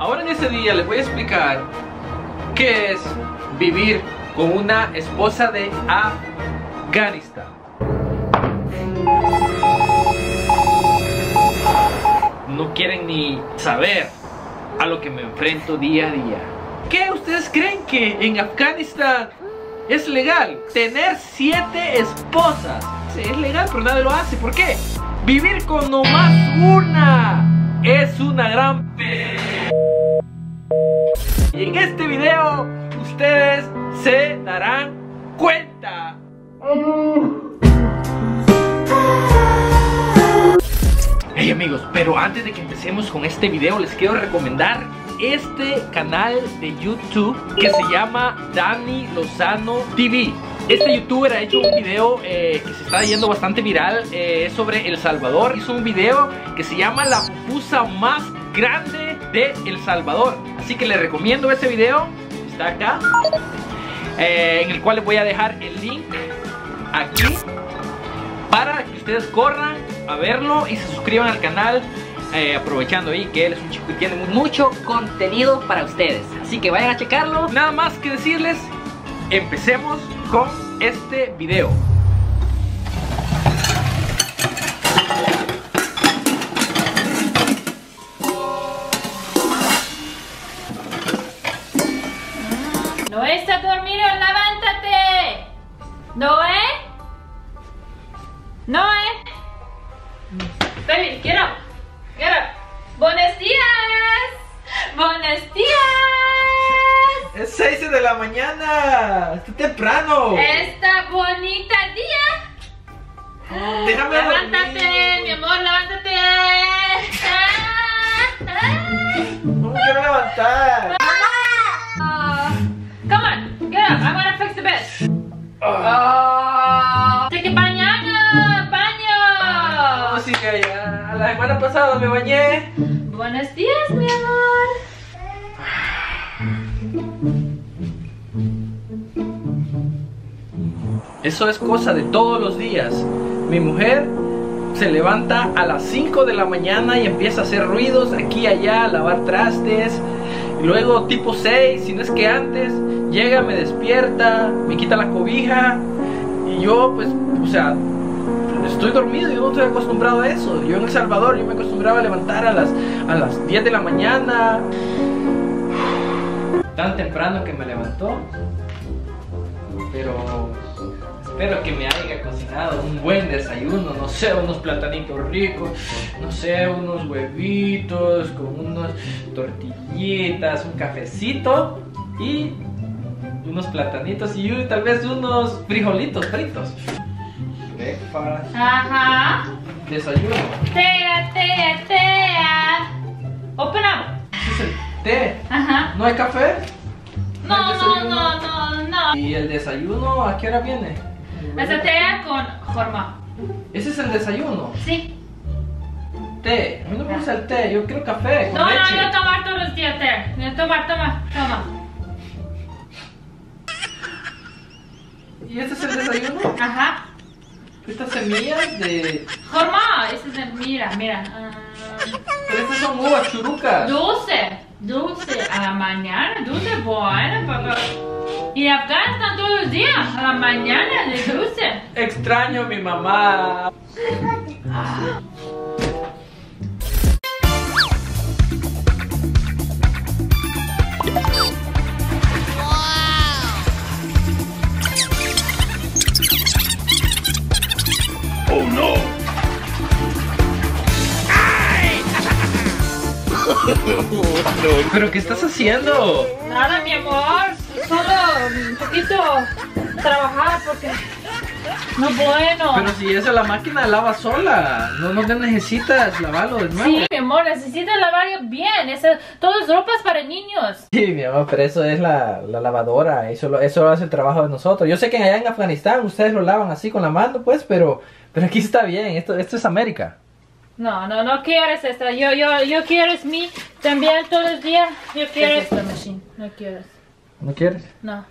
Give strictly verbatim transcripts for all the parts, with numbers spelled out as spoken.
ahora en este día les voy a explicar qué es vivir con una esposa de Afganistán. No quieren ni saber a lo que me enfrento día a día. ¿Qué ustedes creen que en Afganistán es legal tener siete esposas? Sí, es legal, pero nadie lo hace. ¿Por qué? Vivir con nomás una es una gran p... Y en este video ustedes se darán cuenta. Hey amigos, pero antes de que empecemos con este video les quiero recomendar este canal de YouTube que se llama Dani Lozano T V. Este youtuber ha hecho un video eh, que se está yendo bastante viral, eh, sobre El Salvador. Hizo un video que se llama La pupusa más grande de El Salvador. Así que les recomiendo ese video, está acá, eh, en el cual les voy a dejar el link aquí para que ustedes corran a verlo y se suscriban al canal, eh, aprovechando ahí que él es un chico y tiene mucho contenido para ustedes. Así que vayan a checarlo. Nada más que decirles, empecemos con este video. Noé está dormido, levántate. Noé. Noé. Baby, get up. Get up. Buenos días. Buenos días. Es seis de la mañana. Está temprano. Esta bonita día. Oh, déjame Levántate, dormir. mi amor, levántate. No me quiero levantar. Uh, come on, get up. I want to fix the bed. Oh. Oh, take a bañana, baño. No, sí que ya. La semana pasada me bañé. Buenos días, mi amor. Eso es cosa de todos los días. Mi mujer se levanta a las cinco de la mañana y empieza a hacer ruidos aquí y allá, a lavar trastes. Y luego tipo seis, si no es que antes, llega, me despierta, me quita la cobija. Y yo pues, o sea, estoy dormido, yo no estoy acostumbrado a eso. Yo en El Salvador, yo me acostumbraba a levantar a las, a las diez de la mañana. Tan temprano que me levantó. Pero espero que me haya cocinado un buen desayuno, no sé, unos platanitos ricos, no sé, unos huevitos con unas tortillitas, un cafecito y unos platanitos y tal vez unos frijolitos fritos. Breakfast. Ajá. Desayuno. Tea, tea, tea. Open up. Ese es el té. Ajá. ¿No hay café? No, hay no, desayuno? no, no, no. ¿Y el desayuno a qué hora viene? Esa tea con jorma. Ese es el desayuno. Sí. Té. A mí no me gusta el té, yo quiero café con No, leche. no, yo tomar todos los días té. Yo tomar, toma, toma. ¿Y este es el desayuno? Ajá. Estas semillas de... Jorma, ese es el, mira, mira. ah, Pero estas son uvas churucas. dulce, dulce a la mañana, dulce bueno, papá. Y en Afganistán todos los días, a la mañana de dulce. Extraño a mi mamá. Oh no. ¿Pero qué estás haciendo? Nada, mi amor, solo un poquito trabajar porque no es bueno. Pero si esa la máquina lava sola, no, no te necesitas lavarlo de nuevo. Sí, mi amor, necesitas lavar bien, esa, todo es ropas para niños. Sí, mi amor, pero eso es la, la lavadora, eso, lo- eso hace el trabajo de nosotros. Yo sé que allá en Afganistán ustedes lo lavan así con la mano, pues, pero, pero aquí está bien, esto, esto es América. No, no, no quieres esta, yo, yo, yo quieres mi, también todos los días, yo quiero esta machine, no quieres, ¿No quieres? no.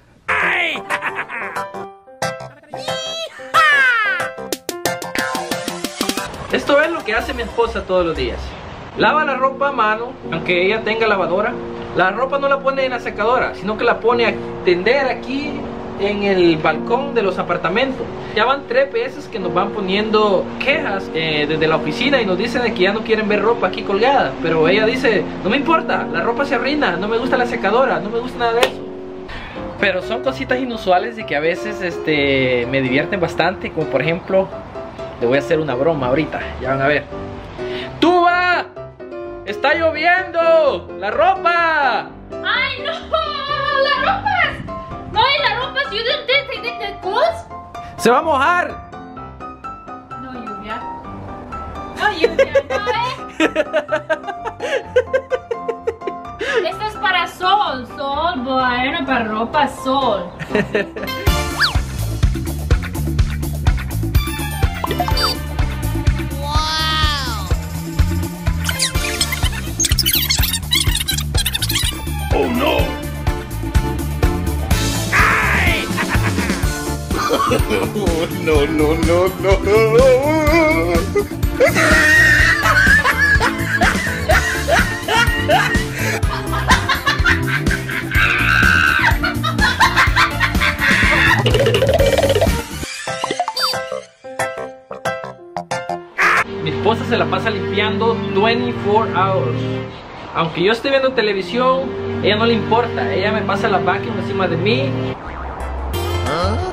Esto es lo que hace mi esposa todos los días. lava la ropa a mano, aunque ella tenga lavadora. La ropa no la pone en la secadora, sino que la pone a tender aquí en el balcón de los apartamentos. Ya van tres veces que nos van poniendo quejas eh, desde la oficina y nos dicen que ya no quieren ver ropa aquí colgada. Pero ella dice, no me importa, la ropa se arruina, no me gusta la secadora, no me gusta nada de eso. Pero son cositas inusuales y que a veces este, me divierten bastante. Como por ejemplo, le voy a hacer una broma ahorita, ya van a ver. ¡Tuba! ¡Está lloviendo! ¡La ropa! ¡Ay, no! ¡Las ropas! ¡No, y las ropas! ¿You didn't take the, the clothes? ¡Se va a mojar! No, lluvia. No, lluvia, no, eh. Esto es para sol, sol, bueno, para ropa, sol. Oh no! Ay! no, no, no, no. Mi esposa se la pasa limpiando veinticuatro hours. Aunque yo esté viendo televisión, ella no le importa. Ella me pasa la vacuum encima de mí. ¿Ah?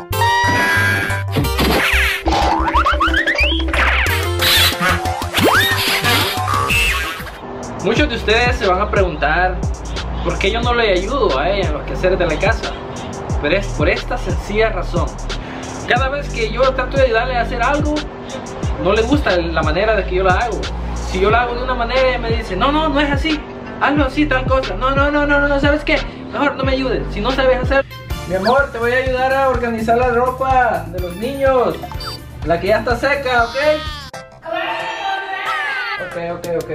Muchos de ustedes se van a preguntar por qué yo no le ayudo a ella en los quehaceres de la casa. Pero es por esta sencilla razón. Cada vez que yo trato de ayudarle a hacer algo, no le gusta la manera de que yo la hago. Si yo la hago de una manera, ella me dice, no, no, no es así, hazlo así, tal cosa. No, no, no, no, no, ¿sabes qué? Mejor no me ayudes, si no sabes hacer. Mi amor, te voy a ayudar a organizar la ropa de los niños, la que ya está seca, ¿ok? Ok, ok, ok.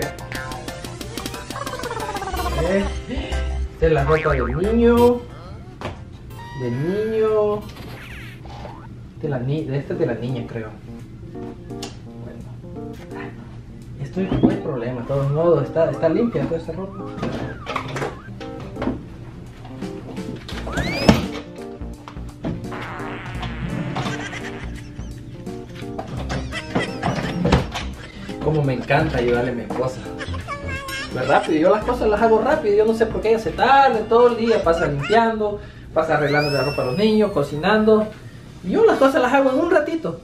Okay. Esta es la ropa del niño, del niño, de la ni de esta es de la niña, creo. Esto no hay problema, de todos modos está, está limpia toda esta ropa. Como me encanta ayudarle a mi esposa. Pues rápido, yo las cosas las hago rápido, yo no sé por qué ella se tarda todo el día, pasa limpiando, pasa arreglando la ropa a los niños, cocinando. Y yo las cosas las hago en un ratito.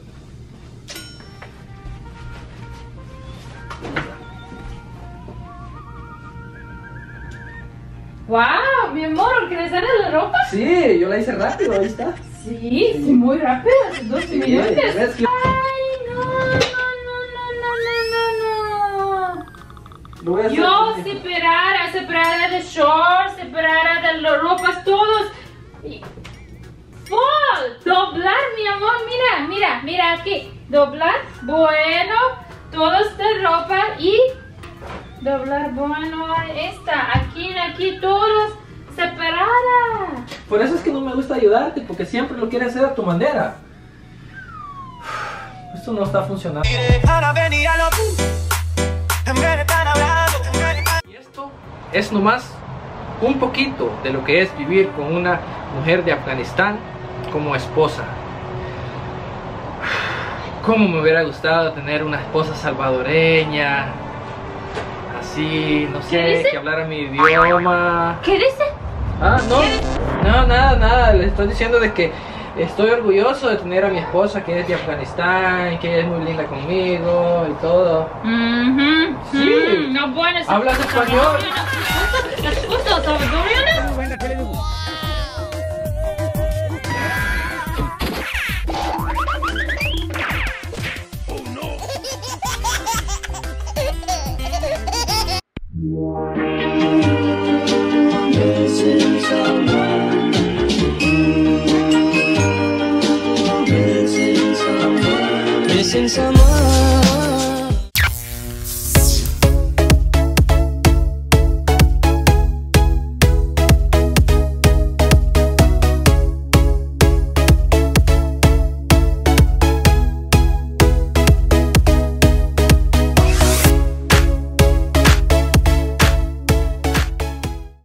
Wow, mi amor, ¿organizar la ropa? Sí, yo la hice rápido, ahí está. Sí, sí, sí, muy rápido, hace doce Sí, minutos. ¿ves que- Ay, no, no, no, no, no, no, no. Lo voy a hacer. Yo separara, separara de shorts, separara de las ropas, todos. Y- Full, doblar, mi amor, mira, mira, mira aquí. Doblar, bueno, toda esta ropa y doblar, bueno, esta, aquí, aquí, todos separadas. Por eso es que no me gusta ayudarte, porque siempre lo quieres hacer a tu manera. Esto no está funcionando. Y esto es nomás un poquito de lo que es vivir con una mujer de Afganistán como esposa. Cómo me hubiera gustado tener una esposa salvadoreña, así, no ¿Qué sé, dice? que hablara mi idioma. ¿Qué dice? Ah, no, no, nada, nada, le estoy diciendo de que estoy orgulloso de tener a mi esposa que es de Afganistán, que ella es muy linda conmigo y todo. Mhm. Sí. No, bueno, ¿Hablas español? ¿La esposa salvadoreña?